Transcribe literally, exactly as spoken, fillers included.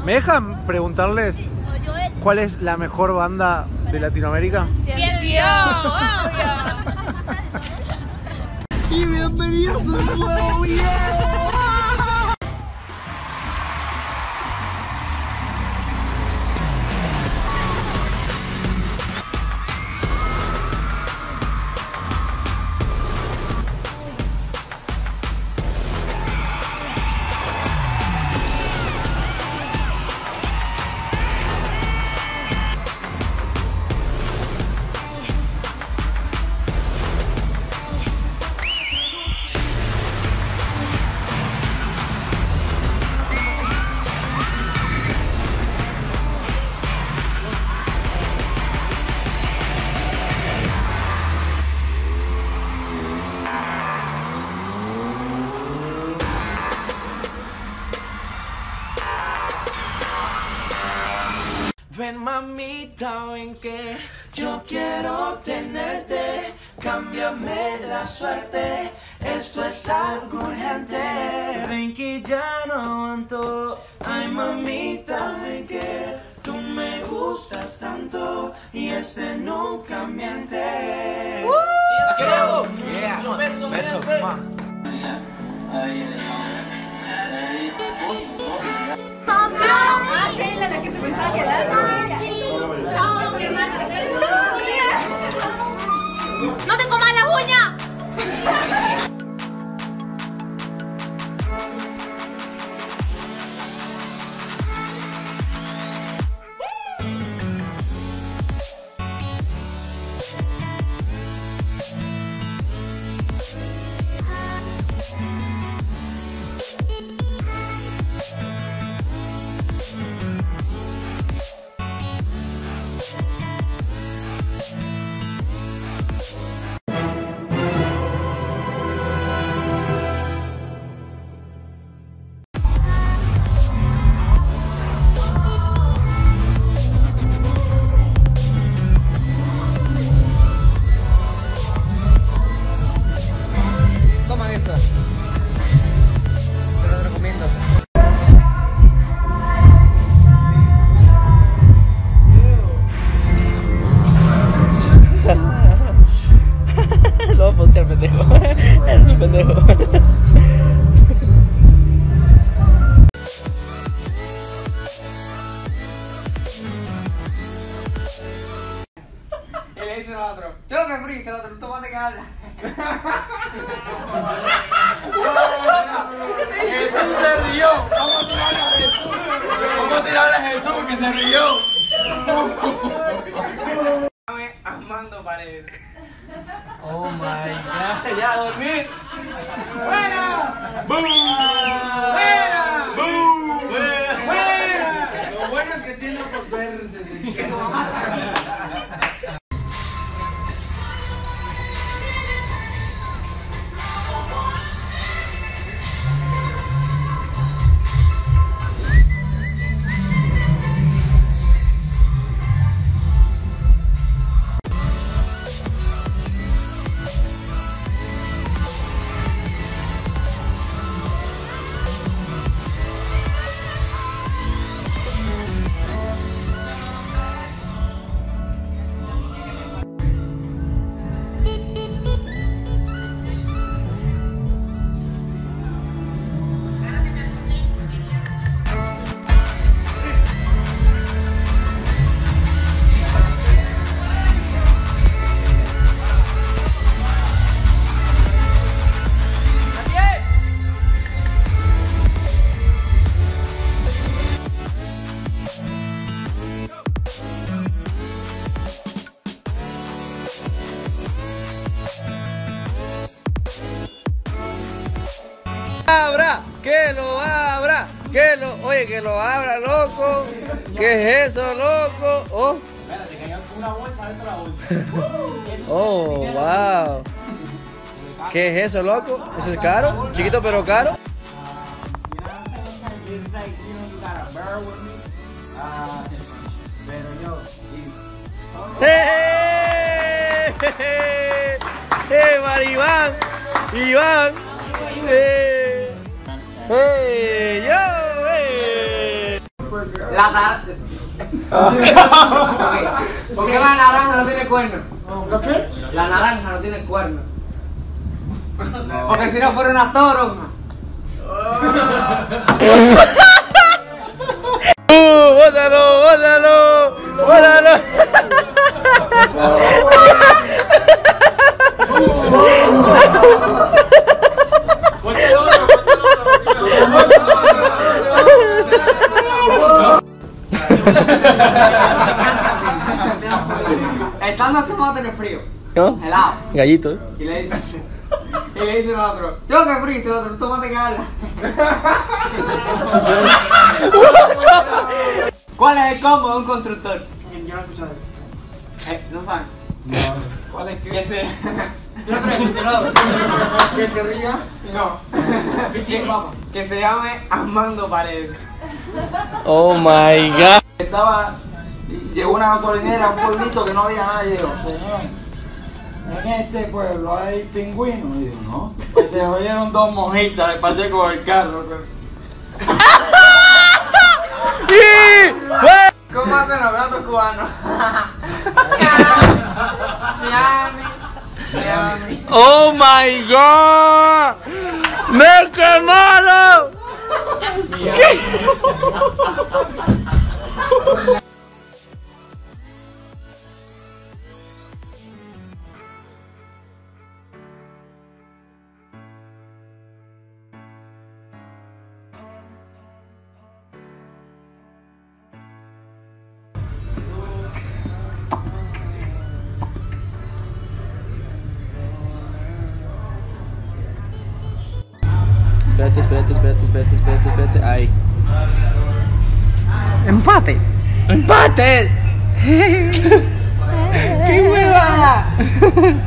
¿Me dejan preguntarles cuál es la mejor banda de Latinoamérica? Ciencio, obvio. Y bienvenidos a un nuevo video. Ven mamita, ven que yo quiero tenerte, cámbiame la suerte, esto es algo urgente. Ven que ya no aguanto, ay mamita, ven que tú me gustas tanto y este nunca miente. Uh, yeah. Beso, beso, beso. Ah, Sheila, la que se pensaba quedar. Chao, mi hermana. Chao, ¡no te comas las uñas! Eres un pendejo. Y le dice al otro, yo me fui, el otro, tú tomate que habla. Jesús se rió. Vamos a tirarle a Jesús. Vamos a tirarle a Jesús que se rió. Armando Paredes. Oh my god, ya a dormir. ¡Buena! ¡Bum! ¡Buena! ¡Bum! ¡Buena! Lo bueno es que tiene ojos verdes. Eso mamá. Abra, que lo abra, que lo, oye, que lo abra, loco. ¿Qué es eso, loco? Oh, Espérate, que hay una bolsa dentro de la bolsa. oh, wow. ¿Qué es eso, loco? ¿Eso es caro? Chiquito pero caro. ¡Eh! ¡Eh! ¡Eh, Maribán! ¡Iván! ¡Eh! ¡Eh! ¡Yo! ¡Eh! La naranja. ¿Por qué la naranja no tiene cuerno? ¿Lo qué? La naranja no tiene cuerno. Porque si no fuera una toronja. ¡Uh! ¡Bótalo! ¡Bótalo! ¡Bótalo! Estando este tomate que frío, ¿No? helado, Gallito. y le dice, y le dice el otro, yo que frío, y el otro, un tomate que habla. ¿Cuál es el combo de un constructor? Yo no he escuchado eso. Eh, ¿no saben? ¿Cuál es Que que? se... Yo no creo que no. Que se ría. No. Que se llame Armando Paredes. Oh my god. Estaba, llegó una gasolinera, un pueblito que no había nadie. Digo, señor, en este pueblo hay pingüinos. Y digo, no. Pues se oyeron dos mojitas, le pasé con el carro. ¿Cómo hacen los gatos cubanos? Miami, Miami. Oh my god. ¡Me quemaron! Espérate, espérate, espérate, espérate, espérate, espérate. Ahí. Empate. ¡Empate! ¡Qué hueva!